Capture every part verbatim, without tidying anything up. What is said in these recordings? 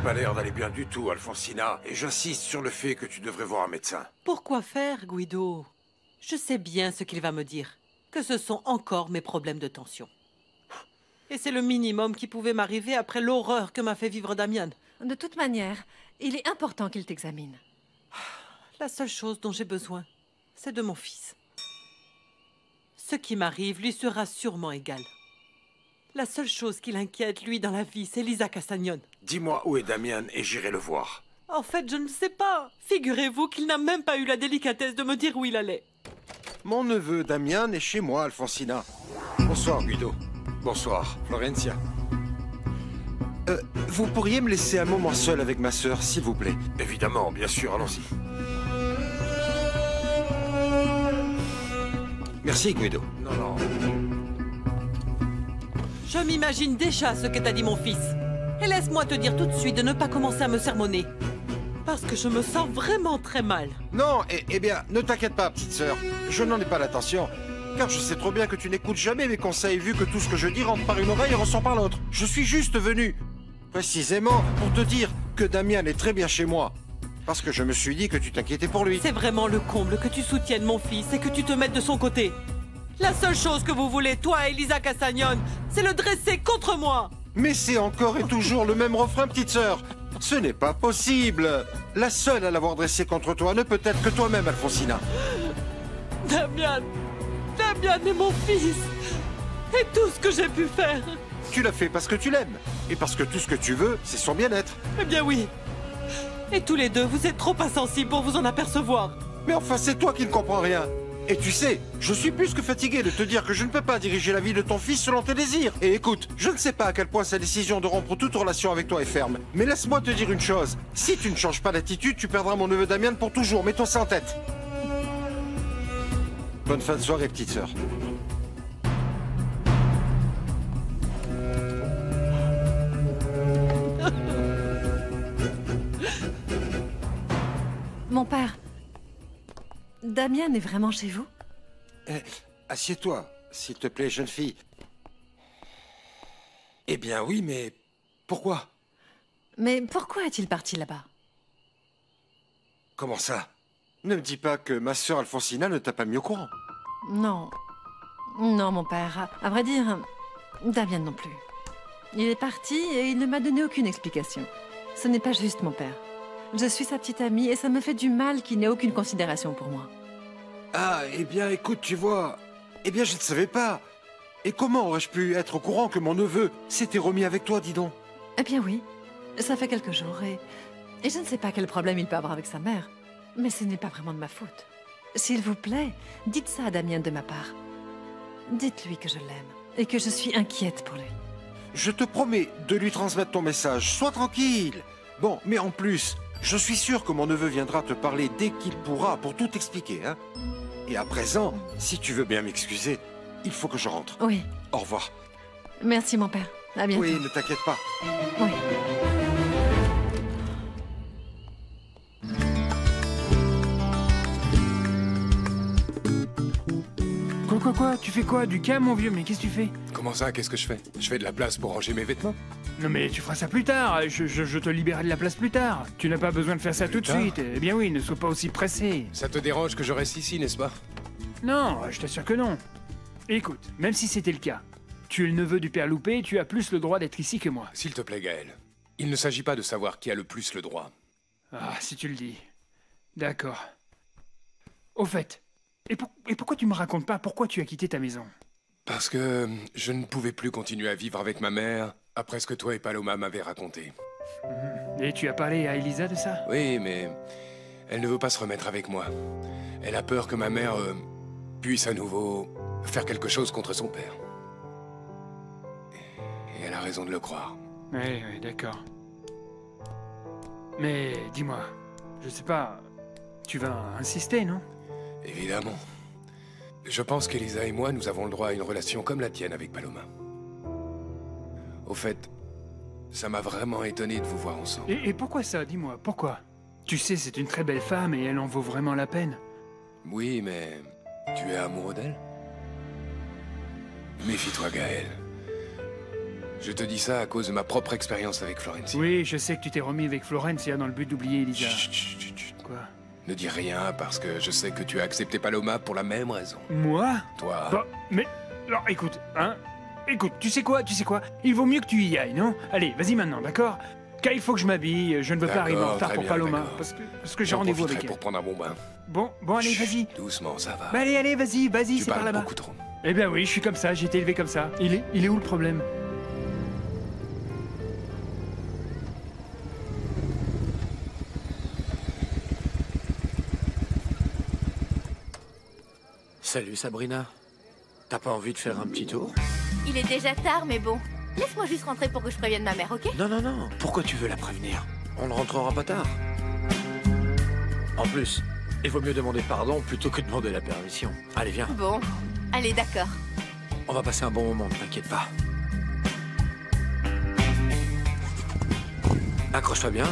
pas l'air d'aller bien du tout, Alfonsina, et j'insiste sur le fait que tu devrais voir un médecin. Pourquoi faire, Guido? Je sais bien ce qu'il va me dire, que ce sont encore mes problèmes de tension. Et c'est le minimum qui pouvait m'arriver après l'horreur que m'a fait vivre Damian. De toute manière, il est important qu'il t'examine. La seule chose dont j'ai besoin, c'est de mon fils. Ce qui m'arrive lui sera sûrement égal. La seule chose qui l'inquiète, lui, dans la vie, c'est Lisa Castagnon. Dis-moi où est Damian et j'irai le voir. En fait, je ne sais pas. Figurez-vous qu'il n'a même pas eu la délicatesse de me dire où il allait. Mon neveu Damian est chez moi, Alfonsina. Bonsoir, Guido. Bonsoir, Florencia. Euh, vous pourriez me laisser un moment seul avec ma sœur, s'il vous plaît? Évidemment, bien sûr, allons-y. Merci, Guido. Non, non. Je m'imagine déjà ce que t'a dit mon fils. Et laisse-moi te dire tout de suite de ne pas commencer à me sermonner. Parce que je me sens vraiment très mal. Non, eh, eh bien, ne t'inquiète pas, petite sœur. Je n'en ai pas l'intention. Car je sais trop bien que tu n'écoutes jamais mes conseils, vu que tout ce que je dis rentre par une oreille et ressort par l'autre. Je suis juste venu, précisément, pour te dire que Damian est très bien chez moi. Parce que je me suis dit que tu t'inquiétais pour lui. C'est vraiment le comble que tu soutiennes mon fils et que tu te mettes de son côté. La seule chose que vous voulez, toi et Lisa Castagnon, c'est le dresser contre moi. Mais c'est encore et toujours le même refrain, petite sœur. Ce n'est pas possible. La seule à l'avoir dressé contre toi ne peut être que toi-même, Alfonsina. Damian, Damian est mon fils. Et tout ce que j'ai pu faire. Tu l'as fait parce que tu l'aimes. Et parce que tout ce que tu veux, c'est son bien-être. Eh bien oui. Et tous les deux, vous êtes trop insensibles pour vous en apercevoir. Mais enfin, c'est toi qui ne comprends rien. Et tu sais, je suis plus que fatigué de te dire que je ne peux pas diriger la vie de ton fils selon tes désirs. Et écoute, je ne sais pas à quel point sa décision de rompre toute relation avec toi est ferme. Mais laisse-moi te dire une chose. Si tu ne changes pas d'attitude, tu perdras mon neveu Damian pour toujours. Mets-toi ça en tête. Bonne fin de soirée, petite sœur. Mon père, Damian est vraiment chez vous? Eh, assieds-toi, s'il te plaît, jeune fille. Eh bien oui, mais pourquoi? Mais pourquoi est-il parti là-bas? Comment ça? Ne me dis pas que ma sœur Alfonsina ne t'a pas mis au courant. Non. Non, mon père. À vrai dire, Damian non plus. Il est parti et il ne m'a donné aucune explication. Ce n'est pas juste, mon père. Je suis sa petite amie et ça me fait du mal qu'il n'ait aucune considération pour moi. Ah, eh bien, écoute, tu vois... Eh bien, je ne savais pas. Et comment aurais-je pu être au courant que mon neveu s'était remis avec toi, dis donc? Eh bien oui. Ça fait quelques jours et... Et je ne sais pas quel problème il peut avoir avec sa mère. Mais ce n'est pas vraiment de ma faute. S'il vous plaît, dites ça à Damian de ma part. Dites-lui que je l'aime et que je suis inquiète pour lui. Je te promets de lui transmettre ton message. Sois tranquille. Bon, mais en plus, je suis sûr que mon neveu viendra te parler dès qu'il pourra pour tout expliquer, hein. Et à présent, si tu veux bien m'excuser, il faut que je rentre. Oui. Au revoir. Merci, mon père. À bientôt. Oui, ne t'inquiète pas. Oui. Quoi, quoi, quoi? Tu fais quoi? Du calme, mon vieux? Mais qu'est-ce que tu fais? Comment ça, qu'est-ce que je fais? Je fais de la place pour ranger mes vêtements? Non mais tu feras ça plus tard, je, je, je te libérerai de la place plus tard. Tu n'as pas besoin de faire ça Plus tout de tard suite. Eh bien oui, ne sois pas aussi pressé. Ça te dérange que je reste ici, n'est-ce pas? Non, je t'assure que non. Écoute, même si c'était le cas, tu es le neveu du père Loupé, tu as plus le droit d'être ici que moi. S'il te plaît, Gaël. Il ne s'agit pas de savoir qui a le plus le droit. Ah, si tu le dis. D'accord. Au fait, et, pour, et pourquoi tu me racontes pas pourquoi tu as quitté ta maison? Parce que je ne pouvais plus continuer à vivre avec ma mère après ce que toi et Paloma m'avaient raconté. Et tu as parlé à Elisa de ça? Oui, mais elle ne veut pas se remettre avec moi. Elle a peur que ma mère euh, puisse à nouveau faire quelque chose contre son père. Et elle a raison de le croire. Oui, oui, d'accord. Mais dis-moi, je sais pas, tu vas insister, non? Évidemment. Je pense qu'Elisa et moi, nous avons le droit à une relation comme la tienne avec Paloma. Au fait, ça m'a vraiment étonné de vous voir ensemble. Et, et pourquoi ça? Dis-moi, pourquoi? Tu sais, c'est une très belle femme et elle en vaut vraiment la peine. Oui, mais tu es amoureux d'elle? Méfie-toi, Gaël. Je te dis ça à cause de ma propre expérience avec Florencia. Oui, je sais que tu t'es remis avec Florencia dans le but d'oublier Elisa. Chut, chut, chut, chut. Quoi? Ne dis rien parce que je sais que tu as accepté Paloma pour la même raison. Moi? Toi... Bah, mais... Alors, écoute, hein? Écoute, tu sais quoi, tu sais quoi? Il vaut mieux que tu y ailles, non? Allez, vas-y maintenant, d'accord? Car il faut que je m'habille, je ne veux pas arriver en retard très pour bien, Paloma, d'accord. parce que, parce que j'ai J'en rendez-vous avec profiterai elle. pour prendre un bon bain. Bon, bon, allez, Chut, vas-y. doucement, ça va. Bah allez, allez, vas-y, vas-y, tu c'est par parles là-bas. beaucoup trop. Eh ben oui, je suis comme ça, j'ai été élevé comme ça. Il est, il est où le problème? Salut Sabrina. T'as pas envie de faire un petit tour? Il est déjà tard, mais bon. Laisse-moi juste rentrer pour que je prévienne ma mère, ok? Non, non, non. Pourquoi tu veux la prévenir? On ne rentrera pas tard. En plus, il vaut mieux demander pardon plutôt que demander la permission. Allez, viens. Bon, allez, d'accord. On va passer un bon moment, ne t'inquiète pas. Accroche-toi bien.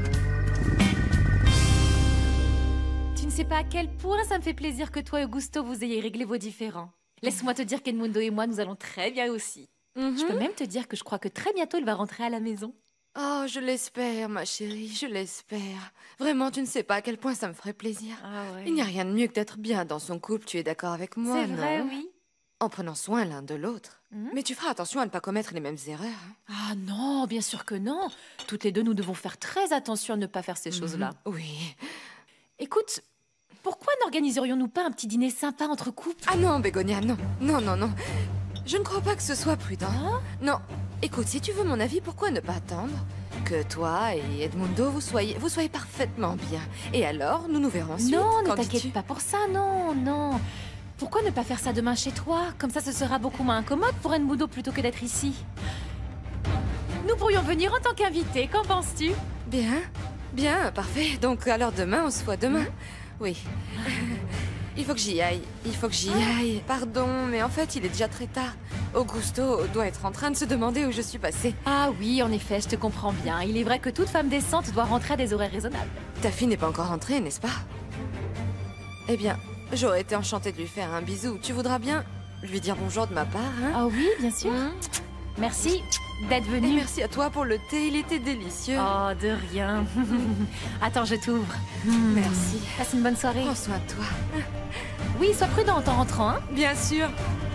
Tu ne sais pas à quel point ça me fait plaisir que toi et Augusto vous ayez réglé vos différends. Laisse-moi te dire qu'Edmundo et moi, nous allons très bien aussi. Je peux même te dire que je crois que très bientôt, il va rentrer à la maison. Oh, je l'espère, ma chérie, je l'espère. Vraiment, tu ne sais pas à quel point ça me ferait plaisir. Ah ouais. Il n'y a rien de mieux que d'être bien dans son couple, tu es d'accord avec moi, C'est vrai, non? oui. En prenant soin l'un de l'autre. Mhm. Mais tu feras attention à ne pas commettre les mêmes erreurs. hein. Ah non, bien sûr que non. Toutes les deux, nous devons faire très attention à ne pas faire ces choses-là. Oui. Écoute, pourquoi n'organiserions-nous pas un petit dîner sympa entre couples? Ah non, Bégonia, non. Non, non, non. Je ne crois pas que ce soit prudent. Hein? Non. Écoute, si tu veux mon avis, pourquoi ne pas attendre que toi et Edmundo, vous soyez, vous soyez parfaitement bien. Et alors, nous nous verrons ensuite. Non, ne Qu'en t'inquiète dis-tu? pas pour ça, non, non. Pourquoi ne pas faire ça demain chez toi? Comme ça, ce sera beaucoup moins incommode pour Edmundo plutôt que d'être ici. Nous pourrions venir en tant qu'invités, qu'en penses-tu? Bien, bien, parfait. Donc alors demain, on se voit demain. Oui. Il faut que j'y aille. Il faut que j'y aille. Pardon, mais en fait, il est déjà très tard. Augusto doit être en train de se demander où je suis passée. Ah oui, en effet, je te comprends bien. Il est vrai que toute femme décente doit rentrer à des horaires raisonnables. Ta fille n'est pas encore rentrée, n'est-ce pas? Eh bien, j'aurais été enchantée de lui faire un bisou. Tu voudras bien lui dire bonjour de ma part, hein? Ah oui, bien sûr. Mmh. Merci d'être Et venu. merci à toi pour le thé, il était délicieux. Oh, de rien. Attends, je t'ouvre. Merci. Passe une bonne soirée. Prends soin de toi. Oui, sois prudente en rentrant, hein. Bien sûr.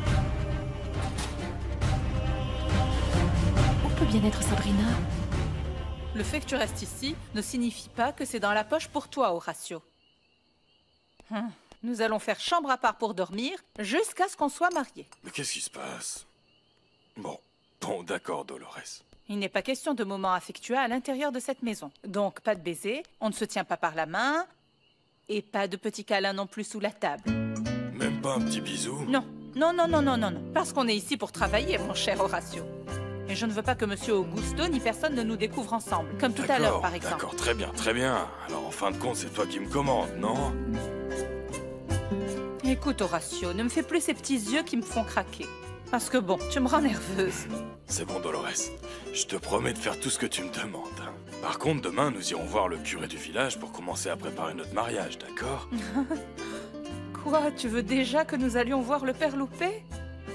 Où peut bien être Sabrina? Le fait que tu restes ici ne signifie pas que c'est dans la poche pour toi, Horacio. Hum, Nous allons faire chambre à part pour dormir jusqu'à ce qu'on soit mariés. Mais qu'est-ce qui se passe? Bon, bon, d'accord, Dolores. Il n'est pas question de moments affectueux à l'intérieur de cette maison. Donc, pas de baiser, on ne se tient pas par la main, et pas de petits câlins non plus sous la table. Même pas un petit bisou? Non, non, non, non, non, non, non. Parce qu'on est ici pour travailler, mon cher Horacio. Et je ne veux pas que Monsieur Augusto ni personne ne nous découvre ensemble, comme tout à l'heure, par exemple. D'accord, très bien, très bien. Alors, en fin de compte, c'est toi qui me commandes, non? Écoute, Horacio, ne me fais plus ces petits yeux qui me font craquer. Parce que bon, tu me rends nerveuse. C'est bon, Dolores. Je te promets de faire tout ce que tu me demandes. Par contre, demain, nous irons voir le curé du village pour commencer à préparer notre mariage, d'accord? Quoi, tu veux déjà que nous allions voir le père Loupé?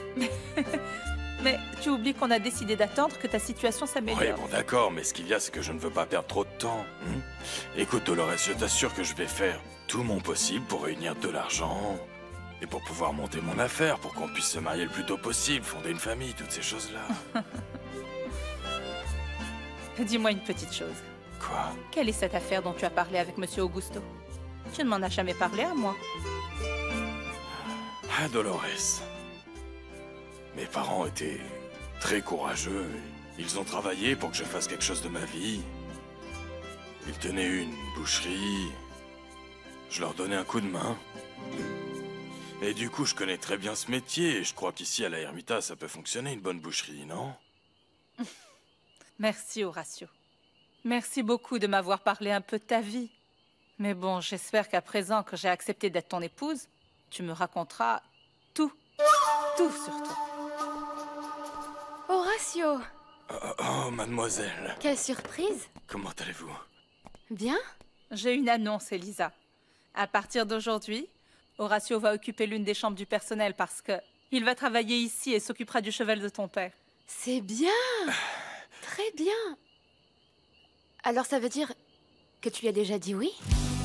Mais tu oublies qu'on a décidé d'attendre que ta situation Oui, s'améliore. bon, d'accord, mais ce qu'il y a, c'est que je ne veux pas perdre trop de temps. hein. Écoute, Dolores, je t'assure que je vais faire tout mon possible pour réunir de l'argent et pour pouvoir monter mon affaire, pour qu'on puisse se marier le plus tôt possible, fonder une famille, toutes ces choses-là. Dis-moi une petite chose. Quoi? Quelle est cette affaire dont tu as parlé avec Monsieur Augusto? Tu ne m'en as jamais parlé à moi. Ah, Dolores. Mes parents étaient très courageux. Ils ont travaillé pour que je fasse quelque chose de ma vie. Ils tenaient une boucherie. Je leur donnais un coup de main. Et du coup, je connais très bien ce métier. Et je crois qu'ici, à la Ermita, ça peut fonctionner, une bonne boucherie, non? Merci, Horacio. Merci beaucoup de m'avoir parlé un peu de ta vie. Mais bon, j'espère qu'à présent que j'ai accepté d'être ton épouse, tu me raconteras tout, tout sur toi. Horacio, Oh, oh, mademoiselle. quelle surprise. Comment allez-vous? Bien? J'ai une annonce, Elisa. À partir d'aujourd'hui, Horacio va occuper l'une des chambres du personnel parce que il va travailler ici et s'occupera du cheval de ton père. C'est bien. Très bien. Alors ça veut dire que tu lui as déjà dit oui?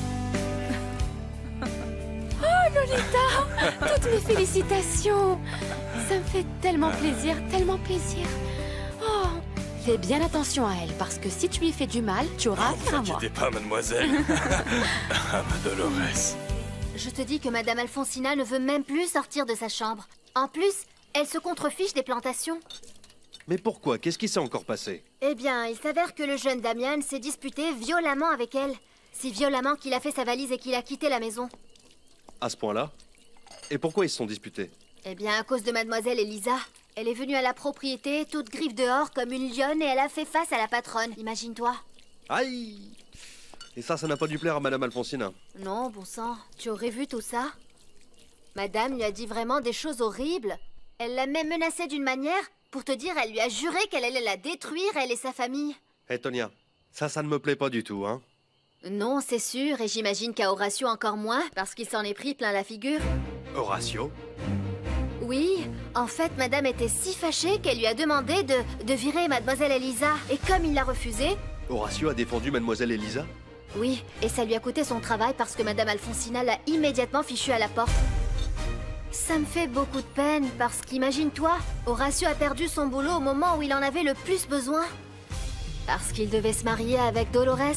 Oh Lolita, toutes mes félicitations. Ça me fait tellement plaisir, tellement plaisir. Oh, fais bien attention à elle, parce que si tu lui fais du mal, tu auras Oh, affaire à vous moi. inquiétez pas, mademoiselle. Ah, ma Dolores. Je te dis que Madame Alfonsina ne veut même plus sortir de sa chambre. En plus, elle se contrefiche des plantations. Mais pourquoi? Qu'est-ce qui s'est encore passé? Eh bien, il s'avère que le jeune Damian s'est disputé violemment avec elle. Si violemment qu'il a fait sa valise et qu'il a quitté la maison. À ce point-là? Et pourquoi ils se sont disputés? Eh bien, à cause de Mademoiselle Elisa. Elle est venue à la propriété, toute griffe dehors comme une lionne, et elle a fait face à la patronne, imagine-toi. Aïe! Et ça, ça n'a pas dû plaire à Madame Alfonsina. Non, bon sang, tu aurais vu tout ça? Madame lui a dit vraiment des choses horribles. Elle l'a même menacée d'une manière, pour te dire, elle lui a juré qu'elle allait la détruire, elle et sa famille. Hé, Tonia, ça, ça ne me plaît pas du tout, hein? Non, c'est sûr, et j'imagine qu'à Horatio encore moins, parce qu'il s'en est pris plein la figure. Horatio? Oui, en fait, Madame était si fâchée qu'elle lui a demandé de, de virer Mademoiselle Elisa. Et comme il l'a refusé... Horatio a défendu Mademoiselle Elisa? Oui, et ça lui a coûté son travail parce que Madame Alfonsina l'a immédiatement fichu à la porte. Ça me fait beaucoup de peine parce qu'imagine-toi, Horatio a perdu son boulot au moment où il en avait le plus besoin. Parce qu'il devait se marier avec Dolores.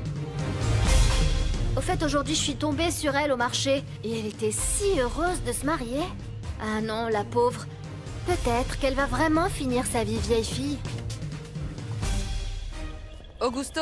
Au fait, aujourd'hui, je suis tombée sur elle au marché et elle était si heureuse de se marier. Ah non, la pauvre. Peut-être qu'elle va vraiment finir sa vie vieille fille. Augusto?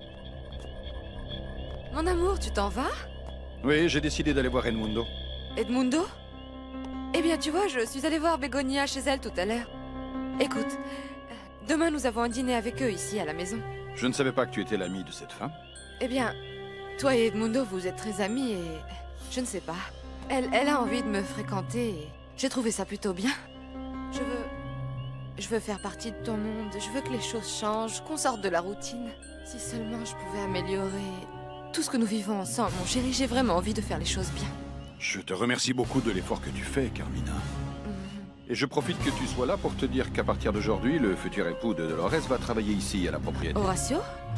Mon amour, tu t'en vas? Oui, j'ai décidé d'aller voir Edmundo. Edmundo? Eh bien, tu vois, je suis allée voir Bégonia chez elle tout à l'heure. Écoute, demain nous avons un dîner avec eux ici à la maison. Je ne savais pas que tu étais l'ami de cette femme. Eh bien, toi et Edmundo, vous êtes très amis et... je ne sais pas. Elle, elle a envie de me fréquenter et j'ai trouvé ça plutôt bien. Je veux... Je veux faire partie de ton monde. Je veux que les choses changent, qu'on sorte de la routine. Si seulement je pouvais améliorer tout ce que nous vivons ensemble, mon chéri, j'ai vraiment envie de faire les choses bien. Je te remercie beaucoup de l'effort que tu fais, Carmina. Mm-hmm. Et je profite que tu sois là pour te dire qu'à partir d'aujourd'hui, le futur époux de Dolores va travailler ici, à la propriété. Horatio?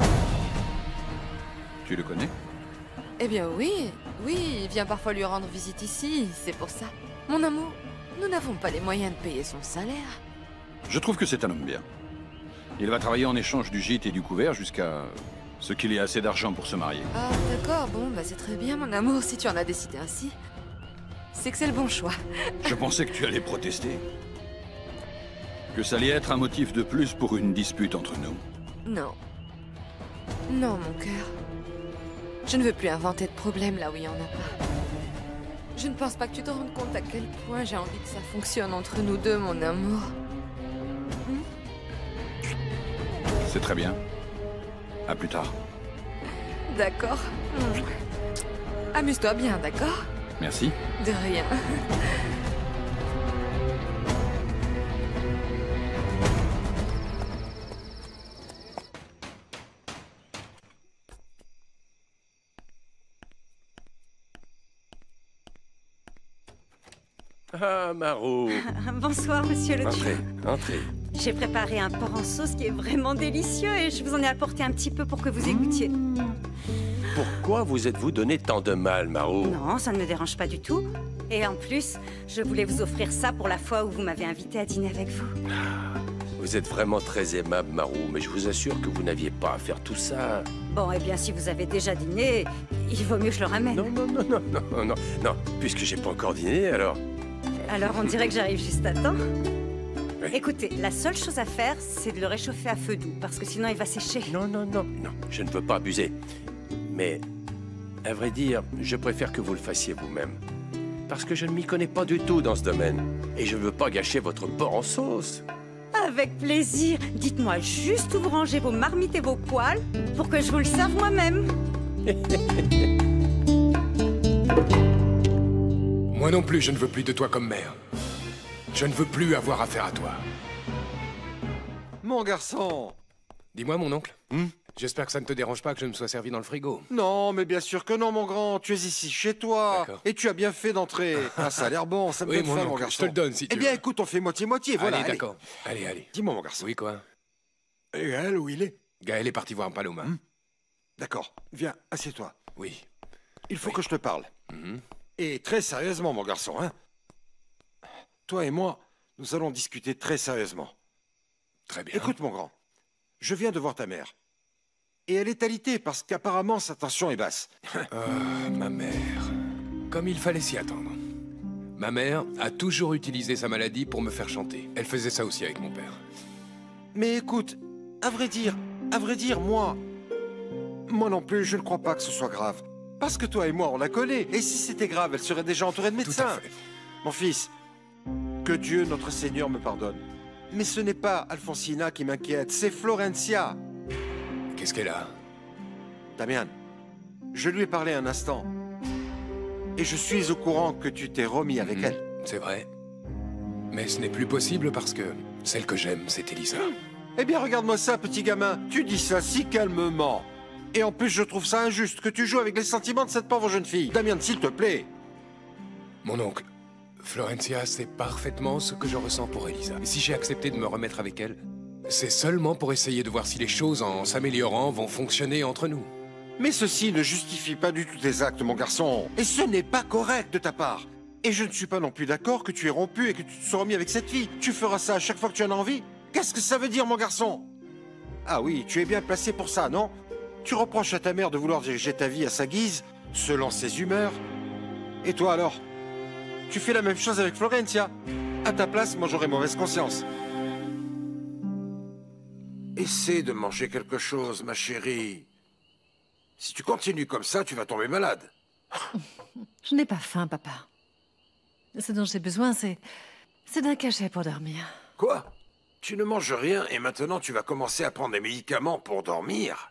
Tu le connais? Eh bien oui, oui, il vient parfois lui rendre visite ici, c'est pour ça. Mon amour, nous n'avons pas les moyens de payer son salaire. Je trouve que c'est un homme bien. Il va travailler en échange du gîte et du couvert jusqu'à ce qu'il ait assez d'argent pour se marier. Ah d'accord, bon, bah c'est très bien mon amour, si tu en as décidé ainsi. C'est que c'est le bon choix. Je pensais que tu allais protester. Que ça allait être un motif de plus pour une dispute entre nous. Non. Non, mon cœur. Je ne veux plus inventer de problèmes là où il n'y en a pas. Je ne pense pas que tu te rendes compte à quel point j'ai envie que ça fonctionne entre nous deux, mon amour. Hmm? C'est très bien. À plus tard. D'accord. Hmm. Amuse-toi bien, d'accord? Merci. De rien. Ah, Marou. Bonsoir, monsieur le Entrez, duc. entrez. J'ai préparé un porc en sauce qui est vraiment délicieux et je vous en ai apporté un petit peu pour que vous y goûtiez. Pourquoi vous êtes-vous donné tant de mal, Marou? Non, ça ne me dérange pas du tout. Et en plus, je voulais vous offrir ça pour la fois où vous m'avez invité à dîner avec vous. Vous êtes vraiment très aimable, Marou, mais je vous assure que vous n'aviez pas à faire tout ça. Bon, eh bien, si vous avez déjà dîné, il vaut mieux que je le ramène. Non, non, non, non, non, non, non, puisque j'ai pas encore dîné, alors... Alors, on dirait que j'arrive juste à temps. Oui. Écoutez, la seule chose à faire, c'est de le réchauffer à feu doux, parce que sinon il va sécher. Non, non, non, non, je ne veux pas abuser. Mais, à vrai dire, je préfère que vous le fassiez vous-même. Parce que je ne m'y connais pas du tout dans ce domaine. Et je ne veux pas gâcher votre porc en sauce. Avec plaisir. Dites-moi juste où vous rangez vos marmites et vos poêles pour que je vous le serve moi-même. Moi non plus, je ne veux plus de toi comme mère. Je ne veux plus avoir affaire à toi. Mon garçon! Dis-moi, mon oncle, Hmm? J'espère que ça ne te dérange pas que je me sois servi dans le frigo. Non, mais bien sûr que non, mon grand. Tu es ici chez toi. D'accord. Et tu as bien fait d'entrer. Ah, ça a l'air bon, ça me Oui, donne mon faim, oncle, mon je garçon. te le donne, si tu Eh bien, veux. écoute, on fait moitié-moitié, voilà. Allez, d'accord. Allez, allez. Dis-moi, mon garçon. Oui, quoi? Et Gaël, où il est? Gaël est parti voir Paloma. Hmm. D'accord. Viens, assieds-toi. Oui. Il faut que je te parle. Mhm. Et très sérieusement, mon garçon, hein. Toi et moi, nous allons discuter très sérieusement. Très bien. Écoute, mon grand. Je viens de voir ta mère. Et elle est alitée parce qu'apparemment sa tension est basse. Ah, ma mère. Comme il fallait s'y attendre. Ma mère a toujours utilisé sa maladie pour me faire chanter. Elle faisait ça aussi avec mon père. Mais écoute, à vrai dire, à vrai dire, moi... Moi non plus, je ne crois pas que ce soit grave. Parce que toi et moi, on la connaît. Et si c'était grave, elle serait déjà entourée de médecins. Tout à fait. Mon fils, que Dieu, notre Seigneur, me pardonne. Mais ce n'est pas Alfonsina qui m'inquiète, c'est Florencia. Qu'est-ce qu'elle a? Damian, je lui ai parlé un instant. Et je suis au courant que tu t'es remis avec Mhm, elle. C'est vrai. Mais ce n'est plus possible parce que celle que j'aime, c'est Elisa. Eh bien, regarde-moi ça, petit gamin. Tu dis ça si calmement. Et en plus, je trouve ça injuste que tu joues avec les sentiments de cette pauvre jeune fille. Damian, s'il te plaît. Mon oncle, Florencia sait parfaitement ce que je ressens pour Elisa. Et si j'ai accepté de me remettre avec elle, c'est seulement pour essayer de voir si les choses, en s'améliorant, vont fonctionner entre nous. Mais ceci ne justifie pas du tout tes actes, mon garçon. Et ce n'est pas correct de ta part. Et je ne suis pas non plus d'accord que tu aies rompu et que tu te sois remis avec cette fille. Tu feras ça à chaque fois que tu en as envie? Qu'est-ce que ça veut dire, mon garçon? Ah oui, tu es bien placé pour ça, non? Tu reproches à ta mère de vouloir diriger ta vie à sa guise, selon ses humeurs. Et toi alors? Tu fais la même chose avec Florencia. À ta place, moi j'aurais mauvaise conscience. Essaie de manger quelque chose, ma chérie. Si tu continues comme ça, tu vas tomber malade. Je n'ai pas faim, papa. Ce dont j'ai besoin, c'est... c'est d'un cachet pour dormir. Quoi? Tu ne manges rien et maintenant tu vas commencer à prendre des médicaments pour dormir?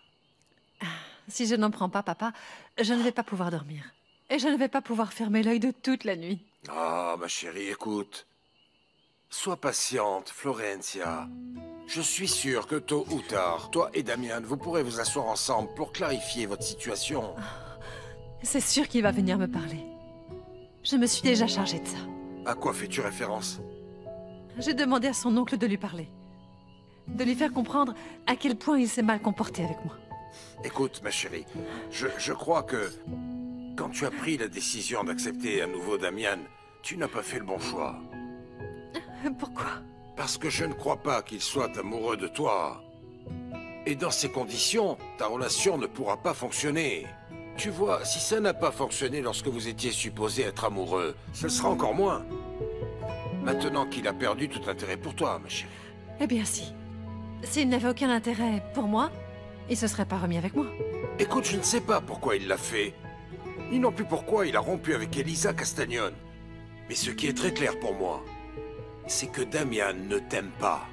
Si je n'en prends pas, papa, je ne vais pas pouvoir dormir. Et je ne vais pas pouvoir fermer l'œil de toute la nuit. Ah, ma chérie, écoute. Sois patiente, Florencia. Je suis sûr que tôt ou tard, toi et Damian, vous pourrez vous asseoir ensemble pour clarifier votre situation. C'est sûr qu'il va venir me parler. Je me suis déjà chargée de ça. À quoi fais-tu référence? J'ai demandé à son oncle de lui parler. De lui faire comprendre à quel point il s'est mal comporté avec moi. Écoute, ma chérie, je, je crois que quand tu as pris la décision d'accepter à nouveau Damian, tu n'as pas fait le bon choix. Pourquoi? Parce que je ne crois pas qu'il soit amoureux de toi. Et dans ces conditions, ta relation ne pourra pas fonctionner. Tu vois, si ça n'a pas fonctionné lorsque vous étiez supposés être amoureux, ce sera encore moins. Maintenant qu'il a perdu tout intérêt pour toi, ma chérie. Eh bien si. S'il n'avait aucun intérêt pour moi, il se serait pas remis avec moi. Écoute, je ne sais pas pourquoi il l'a fait. Ni non plus pourquoi il a rompu avec Elisa Castagnone. Mais ce qui est très clair pour moi, c'est que Damian ne t'aime pas.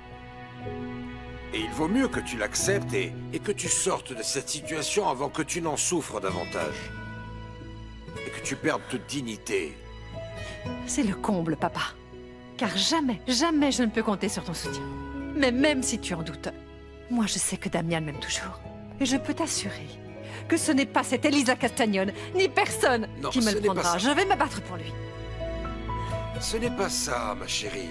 Et il vaut mieux que tu l'acceptes et, et que tu sortes de cette situation avant que tu n'en souffres davantage. Et que tu perdes toute dignité. C'est le comble, papa. Car jamais, jamais je ne peux compter sur ton soutien. Mais même si tu en doutes, moi je sais que Damian m'aime toujours. Et je peux t'assurer que ce n'est pas cette Elisa Castagnone, ni personne Non, qui me ce le n'est pas prendra. ça. Je vais me battre pour lui. Ce n'est pas ça, ma chérie.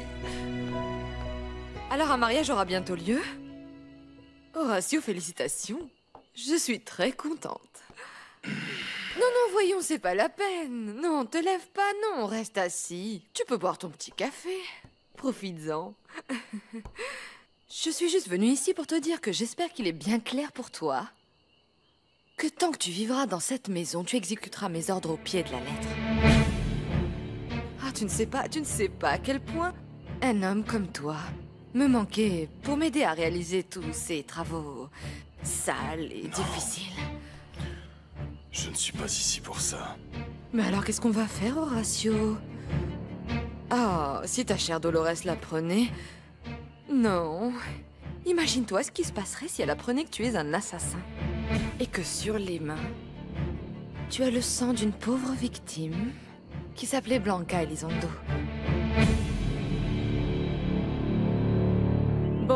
Alors un mariage aura bientôt lieu? Horatio, félicitations. Je suis très contente. Non, non, voyons, c'est pas la peine. Non, te lève pas, non, reste assis. Tu peux boire ton petit café. Profites-en. Je suis juste venue ici pour te dire que j'espère qu'il est bien clair pour toi que tant que tu vivras dans cette maison, tu exécuteras mes ordres au pied de la lettre. Ah, tu ne sais pas, tu ne sais pas à quel point un homme comme toi me manquait pour m'aider à réaliser tous ces travaux sales et difficiles. Je ne suis pas ici pour ça. Mais alors qu'est-ce qu'on va faire, Horatio? Ah, si ta chère Dolores l'apprenait... Non. Imagine-toi ce qui se passerait si elle apprenait que tu es un assassin. Et que sur les mains, tu as le sang d'une pauvre victime qui s'appelait Blanca Elizondo. Bon,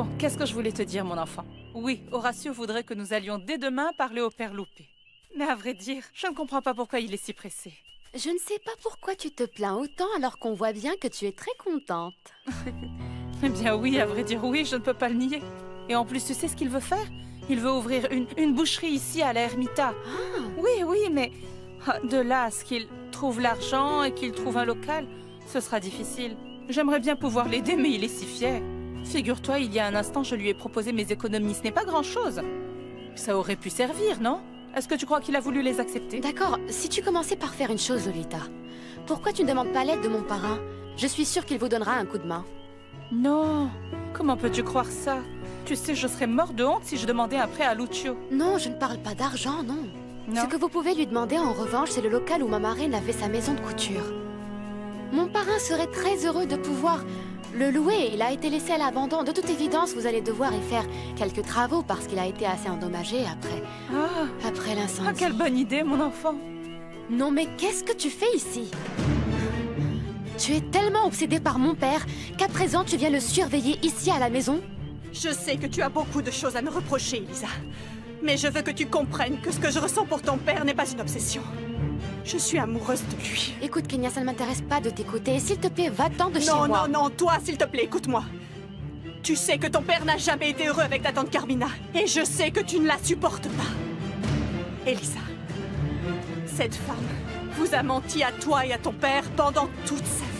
Bon, qu'est-ce que je voulais te dire, mon enfant? Oui, Horacio voudrait que nous allions dès demain parler au père Loupé. Mais à vrai dire, je ne comprends pas pourquoi il est si pressé. Je ne sais pas pourquoi tu te plains autant alors qu'on voit bien que tu es très contente. Eh bien oui, à vrai dire oui, je ne peux pas le nier. Et en plus, tu sais ce qu'il veut faire? Il veut ouvrir une, une boucherie ici à la Ermita. Ah. Oui, oui, mais de là à ce qu'il trouve l'argent et qu'il trouve un local, ce sera difficile. J'aimerais bien pouvoir l'aider, mais il est si fier. Figure-toi, il y a un instant, je lui ai proposé mes économies. Ce n'est pas grand-chose. Ça aurait pu servir, non? Est-ce que tu crois qu'il a voulu les accepter? D'accord, si tu commençais par faire une chose, Lolita, pourquoi tu ne demandes pas l'aide de mon parrain? Je suis sûre qu'il vous donnera un coup de main. Non, comment peux-tu croire ça? Tu sais, je serais morte de honte si je demandais un prêt à Lucio. Non, je ne parle pas d'argent, non. Non. Ce que vous pouvez lui demander en revanche, c'est le local où ma marraine a fait sa maison de couture. Mon parrain serait très heureux de pouvoir le louer. Il a été laissé à l'abandon. De toute évidence, vous allez devoir y faire quelques travaux parce qu'il a été assez endommagé après, ah. après l'incendie. Ah, quelle bonne idée, mon enfant. Non, mais qu'est-ce que tu fais ici? Tu es tellement obsédée par mon père qu'à présent tu viens le surveiller ici à la maison? Je sais que tu as beaucoup de choses à me reprocher, Elisa. Mais je veux que tu comprennes que ce que je ressens pour ton père n'est pas une obsession. Je suis amoureuse de lui. Écoute, Kenya, ça ne m'intéresse pas de t'écouter. S'il te plaît, va-t'en de chez moi. Non, non, non, toi, s'il te plaît, écoute-moi. Tu sais que ton père n'a jamais été heureux avec ta tante Carmina. Et je sais que tu ne la supportes pas. Elisa, cette femme vous a menti à toi et à ton père pendant toute sa vie.